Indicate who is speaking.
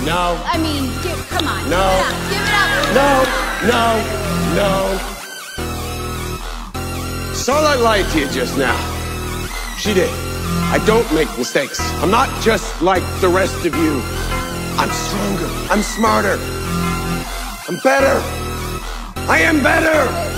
Speaker 1: No.
Speaker 2: I mean, come on.
Speaker 1: No.
Speaker 2: Give it up.
Speaker 1: No. Starlight lied to you just now. She did. I don't make mistakes. I'm not just like the rest of you. I'm stronger. I'm smarter. I'm better. I am better.